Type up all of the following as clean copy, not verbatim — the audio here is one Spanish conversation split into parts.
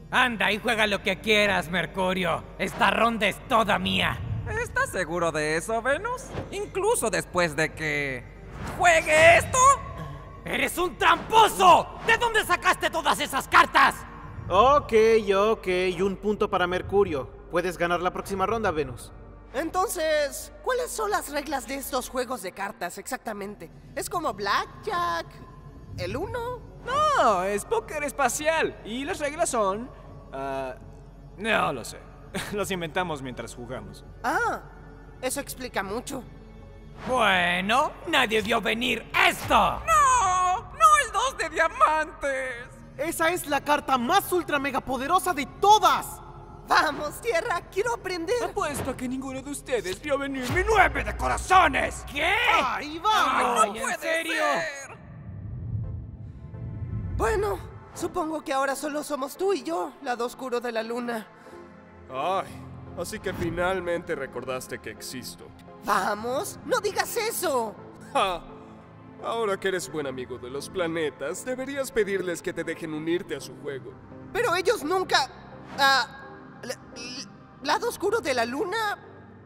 Anda y juega lo que quieras, Mercurio. Esta ronda es toda mía. ¿Estás seguro de eso, Venus? Incluso después de que... ¡juegue esto! ¡Eres un tramposo! ¿De dónde sacaste todas esas cartas? Ok, y un punto para Mercurio. Puedes ganar la próxima ronda, Venus. Entonces, ¿cuáles son las reglas de estos juegos de cartas exactamente? ¿Es como Blackjack? ¿El Uno? No, es póker espacial. Y las reglas son... no lo sé. Las inventamos mientras jugamos. Ah, eso explica mucho. Bueno, nadie vio venir esto. ¡No! ¡No el 2 de diamantes! Esa es la carta más ultra mega poderosa de todas. Vamos, Tierra, quiero aprender. Apuesto a que ninguno de ustedes vio venir mi 9 de corazones. ¿Qué? ¡Ahí vamos! Ay, ¿en serio? ser. Bueno, supongo que ahora solo somos tú y yo, lado oscuro de la luna. Ay, así que finalmente recordaste que existo. Vamos, no digas eso. ¡Ja! Ahora que eres buen amigo de los planetas, deberías pedirles que te dejen unirte a su juego. Pero ellos nunca... ¿Lado oscuro de la luna?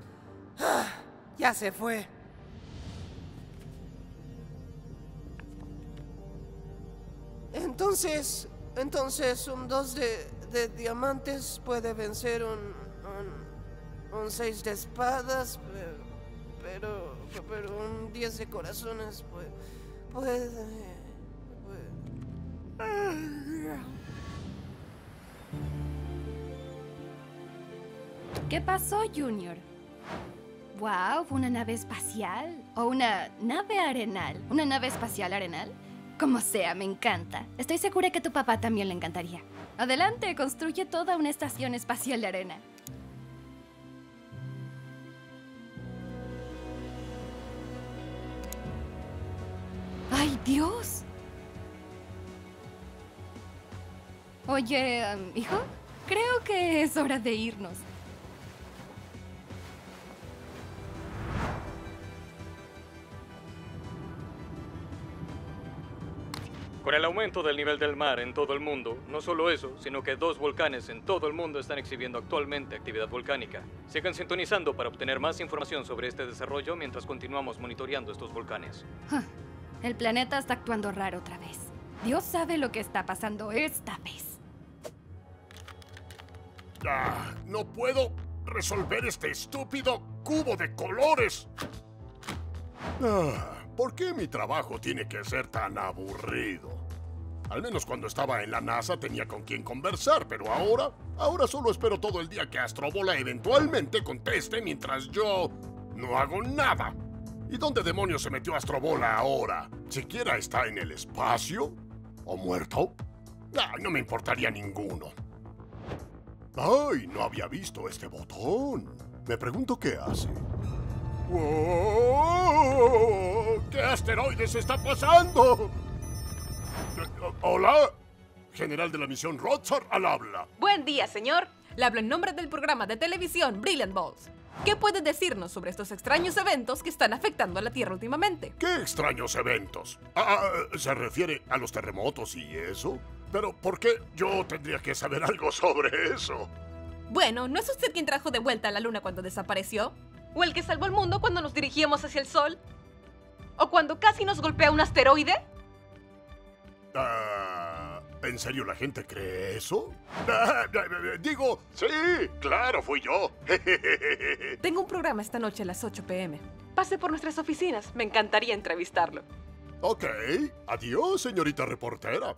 Ya se fue. Entonces un 2 de diamantes puede vencer un 6 de espadas, pero un 10 de corazones puede... ¿Qué pasó, Junior? Wow, ¿una nave espacial? ¿O una nave arenal? ¿Una nave espacial arenal? Como sea, me encanta. Estoy segura que a tu papá también le encantaría. Adelante, construye toda una estación espacial de arena. ¡Ay, Dios! Oye, hijo, creo que es hora de irnos. Con el aumento del nivel del mar en todo el mundo, no solo eso, sino que 2 volcanes en todo el mundo están exhibiendo actualmente actividad volcánica. Sigan sintonizando para obtener más información sobre este desarrollo mientras continuamos monitoreando estos volcanes. El planeta está actuando raro otra vez. Dios sabe lo que está pasando esta vez. No puedo resolver este estúpido cubo de colores. ¿Por qué mi trabajo tiene que ser tan aburrido? Al menos cuando estaba en la NASA tenía con quien conversar, pero ahora solo espero todo el día que Astrobola eventualmente conteste mientras yo no hago nada. ¿Y dónde demonios se metió Astrobola ahora? ¿Siquiera está en el espacio? ¿O muerto? No me importaría ninguno. ¡Ay! No había visto este botón. Me pregunto qué hace. ¡Wow! ¿Qué asteroides está pasando? ¿Hola? General de la misión Rotzar al habla. Buen día, señor. Le hablo en nombre del programa de televisión Brilliant Balls. ¿Qué puede decirnos sobre estos extraños eventos que están afectando a la Tierra últimamente? ¿Qué extraños eventos? ¿Se refiere a los terremotos y eso? Pero, ¿por qué yo tendría que saber algo sobre eso? Bueno, ¿no es usted quien trajo de vuelta a la Luna cuando desapareció? ¿O el que salvó el mundo cuando nos dirigíamos hacia el Sol? ¿O cuando casi nos golpea un asteroide? ¿En serio la gente cree eso? Digo, sí, claro, fui yo. Tengo un programa esta noche a las 8 p.m. Pase por nuestras oficinas, me encantaría entrevistarlo. Ok, adiós, señorita reportera.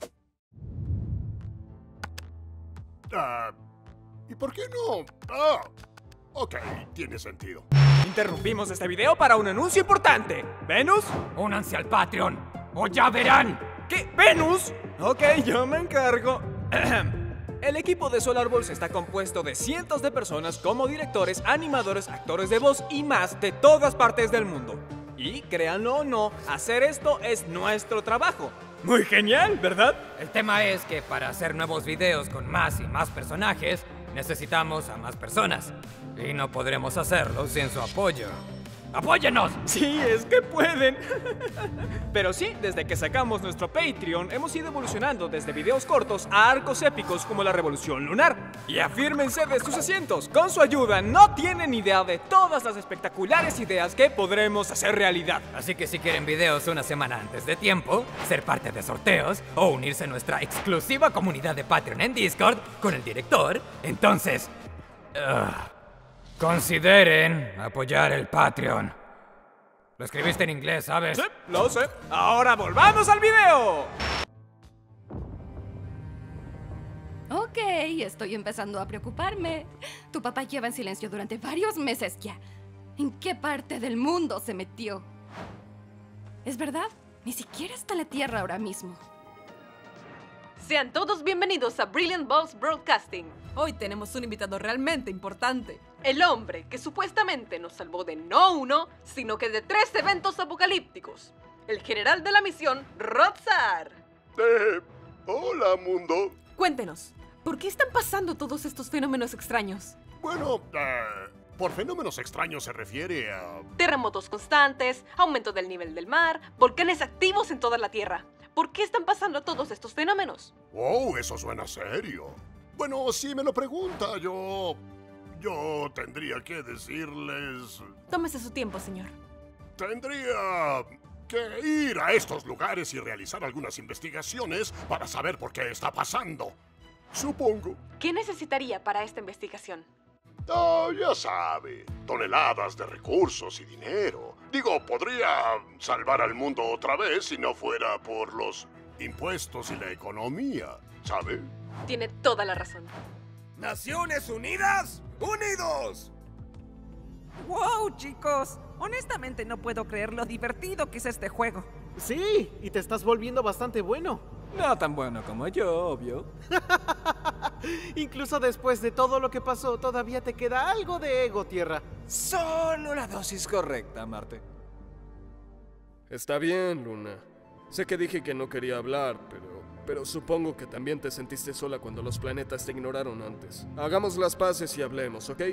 ¿Y por qué no? Ok, tiene sentido. Interrumpimos este video para un anuncio importante. ¿Venus? Únanse al Patreon, o ya verán. ¿Qué? ¿Venus? Ok, yo me encargo. El equipo de Solar Balls está compuesto de cientos de personas como directores, animadores, actores de voz y más de todas partes del mundo. Y créanlo o no, hacer esto es nuestro trabajo. Muy genial, ¿verdad? El tema es que para hacer nuevos videos con más y más personajes, necesitamos a más personas. Y no podremos hacerlo sin su apoyo. ¡Apóyenos! Sí, es que pueden. Pero sí, desde que sacamos nuestro Patreon, hemos ido evolucionando desde videos cortos a arcos épicos como la Revolución Lunar. Y afírmense de sus asientos. Con su ayuda, no tienen idea de todas las espectaculares ideas que podremos hacer realidad. Así que si quieren videos una semana antes de tiempo, ser parte de sorteos o unirse a nuestra exclusiva comunidad de Patreon en Discord con el director, entonces... consideren apoyar el Patreon. Lo escribiste en inglés, ¿sabes? Sí, lo sé. Ahora volvamos al video. Ok, estoy empezando a preocuparme. Tu papá lleva en silencio durante varios meses ya. ¿En qué parte del mundo se metió? ¿Es verdad? Ni siquiera está en la Tierra ahora mismo. Sean todos bienvenidos a Brilliant Balls Broadcasting. Hoy tenemos un invitado realmente importante. El hombre que supuestamente nos salvó de no uno, sino que de 3 eventos apocalípticos. El general de la misión, Rotzar. Hola, mundo. Cuéntenos, ¿por qué están pasando todos estos fenómenos extraños? Bueno, por fenómenos extraños se refiere a... Terremotos constantes, aumento del nivel del mar, volcanes activos en toda la Tierra. ¿Por qué están pasando todos estos fenómenos? Oh, eso suena serio. Bueno, si me lo pregunta, yo tendría que decirles... Tómese su tiempo, señor. Tendría que ir a estos lugares y realizar algunas investigaciones para saber por qué está pasando. Supongo. ¿Qué necesitaría para esta investigación? Ya sabe, toneladas de recursos y dinero. Digo, podría salvar al mundo otra vez si no fuera por los impuestos y la economía, ¿sabe? Tiene toda la razón. ¡Naciones Unidas! ¡Unidos! ¡Wow, chicos! Honestamente no puedo creer lo divertido que es este juego. Sí, y te estás volviendo bastante bueno. No tan bueno como yo, obvio. Incluso después de todo lo que pasó, todavía te queda algo de ego, Tierra. Solo la dosis correcta, Marte. Está bien, Luna. Sé que dije que no quería hablar, pero supongo que también te sentiste sola cuando los planetas te ignoraron antes. Hagamos las paces y hablemos, ¿ok?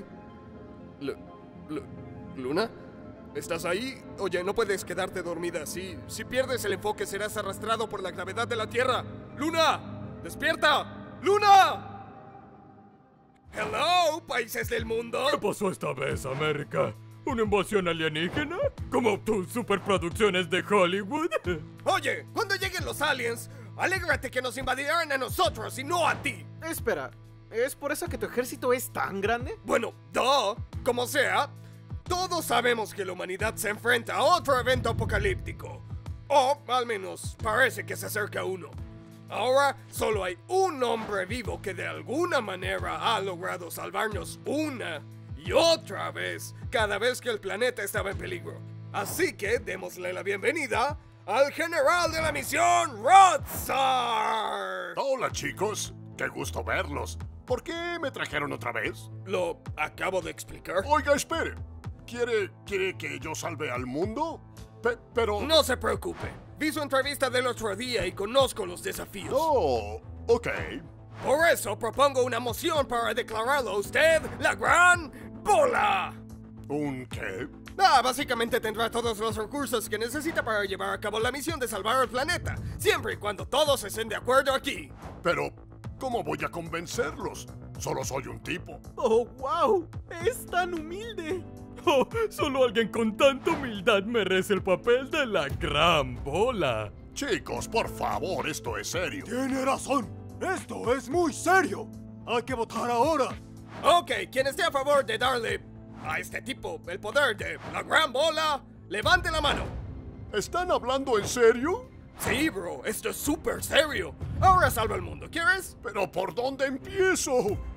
¿Luna? ¿Estás ahí? Oye, no puedes quedarte dormida así. Si pierdes el enfoque serás arrastrado por la gravedad de la Tierra. ¡Luna! ¡Despierta! ¡Luna! ¡Hello, países del mundo! ¿Qué pasó esta vez, América? ¿Una invasión alienígena? ¿Como tus superproducciones de Hollywood? Oye, cuando lleguen los aliens, alégrate que nos invadirán a nosotros y no a ti. Espera, ¿es por eso que tu ejército es tan grande? Bueno, como sea, todos sabemos que la humanidad se enfrenta a otro evento apocalíptico. O, al menos, parece que se acerca uno. Ahora, solo hay un hombre vivo que de alguna manera ha logrado salvarnos una y otra vez, cada vez que el planeta estaba en peligro. Así que démosle la bienvenida al general de la misión, Rotzar. Hola, chicos. Qué gusto verlos. ¿Por qué me trajeron otra vez? Lo acabo de explicar. Oiga, espere. ¿Quiere que yo salve al mundo? Pero... No se preocupe. Vi su entrevista del otro día y conozco los desafíos. Oh, ok. Por eso propongo una moción para declararlo a usted la Gran Bola. ¿Un qué? Básicamente tendrá todos los recursos que necesita para llevar a cabo la misión de salvar el planeta, siempre y cuando todos estén de acuerdo aquí. Pero, ¿cómo voy a convencerlos? Solo soy un tipo. ¡Oh, wow! ¡Es tan humilde! Oh, solo alguien con tanta humildad merece el papel de la Gran Bola. Chicos, por favor, esto es serio. Tiene razón. Esto es muy serio. Hay que votar ahora. Ok, quien esté a favor de darle a este tipo el poder de la Gran Bola, levante la mano. ¿Están hablando en serio? Sí, bro, esto es súper serio. Ahora salva el mundo, ¿quieres? Pero ¿por dónde empiezo?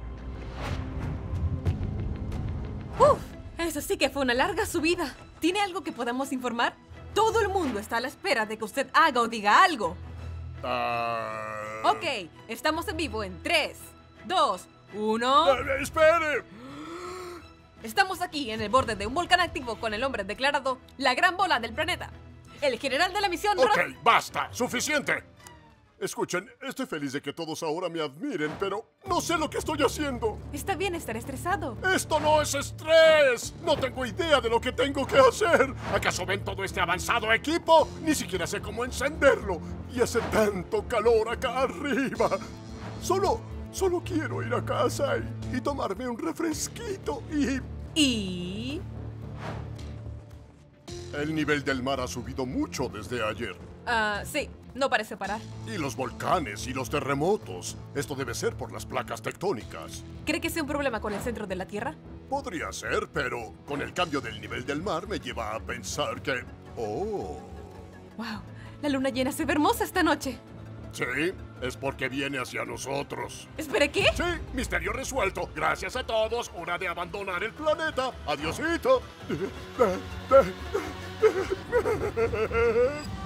Eso sí que fue una larga subida. ¿Tiene algo que podamos informar? Todo el mundo está a la espera de que usted haga o diga algo. Ok, estamos en vivo en 3, 2, 1... ¡Espere! Estamos aquí en el borde de un volcán activo con el hombre declarado la Gran Bola del planeta. El general de la misión... Ok, basta, suficiente. Escuchen, estoy feliz de que todos ahora me admiren, pero no sé lo que estoy haciendo. Está bien estar estresado. ¡Esto no es estrés! No tengo idea de lo que tengo que hacer. ¿Acaso ven todo este avanzado equipo? Ni siquiera sé cómo encenderlo. Y hace tanto calor acá arriba. Solo quiero ir a casa y tomarme un refresquito ¿Y? El nivel del mar ha subido mucho desde ayer. Sí, no parece parar. Y los volcanes y los terremotos. Esto debe ser por las placas tectónicas. ¿Cree que sea un problema con el centro de la Tierra? Podría ser, pero con el cambio del nivel del mar me lleva a pensar que... ¡Oh! ¡Wow! La luna llena se ve hermosa esta noche. Sí, es porque viene hacia nosotros. ¿Espere qué? Sí, misterio resuelto. Gracias a todos. Hora de abandonar el planeta. Adiosito.